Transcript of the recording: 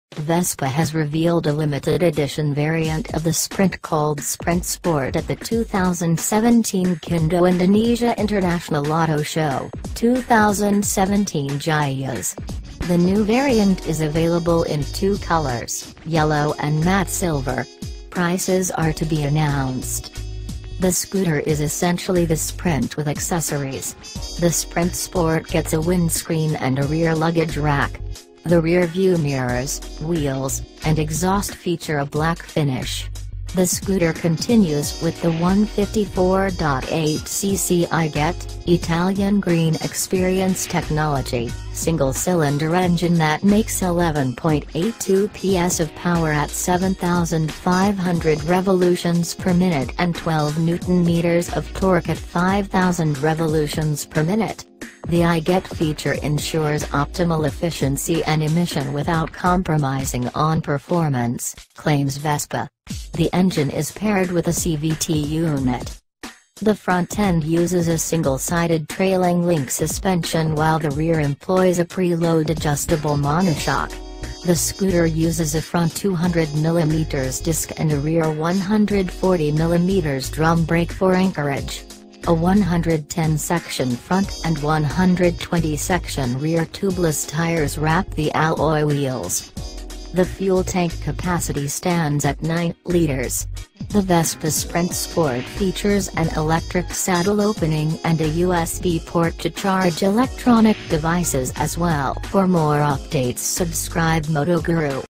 Vespa has revealed a limited edition variant of the Sprint called Sprint Sport at the 2017 Kindo Indonesia International Auto Show, 2017 GIIAS. The new variant is available in two colors, yellow and matte silver. Prices are to be announced. The scooter is essentially the Sprint with accessories. The Sprint Sport gets a windscreen and a rear luggage rack. The rear view mirrors, wheels, and exhaust feature a black finish. The scooter continues with the 154.8cc GIIAS, Italian Green Experience technology, single-cylinder engine that makes 11.82 PS of power at 7,500 revolutions per minute and 12 Nm of torque at 5,000 revolutions per minute. The GIIAS feature ensures optimal efficiency and emission without compromising on performance, claims Vespa. The engine is paired with a CVT unit. The front end uses a single-sided trailing link suspension while the rear employs a preload adjustable monoshock. The scooter uses a front 200mm disc and a rear 140mm drum brake for anchorage. A 110-section front and 120-section rear tubeless tires wrap the alloy wheels. The fuel tank capacity stands at 9 liters. The Vespa Sprint Sport features an electric saddle opening and a USB port to charge electronic devices as well. For more updates, subscribe Moto Guru.